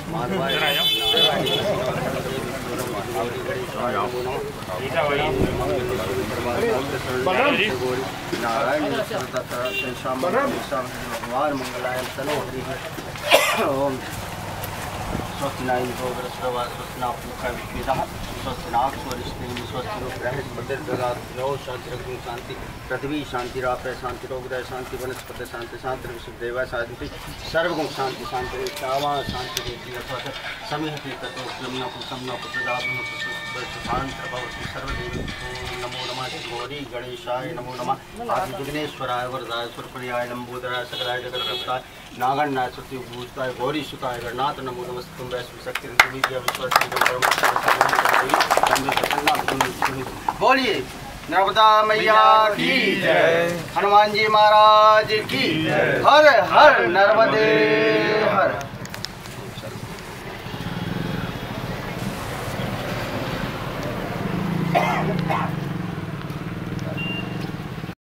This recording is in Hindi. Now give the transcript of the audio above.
भगवान मंगलाय तनो ओम स्वस्तिनाय भोगरस्रवा स्वस्तिना मुखा विद्विषः स्वस्तिनाक स्वरिष्णि स्वस्तिनो बृहस्पतिर्ददातु शांति शांति पृथ्वी शांतिरापय शांतिरोगदय शांति वनस्पति शांति शांति विशुद्धदेवा शांति सर्वगुण शांति शांति श्रावा शांति देती अथवा समिहति ततो समनापुत्रदाभ्यं शांत भवति सर्वदेव नमो नमः गौरी गणेशाय नमो नमः आदि विघ्नेश्वराय वरदाय सुरप्रियाय लंबोदराय सकलाय जगन्नाथाय नागन्नाय सत्यभूताय गौरी सुताय गणनाथ नमो नमस्ते वैष्णव शक्ति बोलिए नर्मदा मैया की जय, हनुमान जी महाराज की, हर हर नर्मदे हर।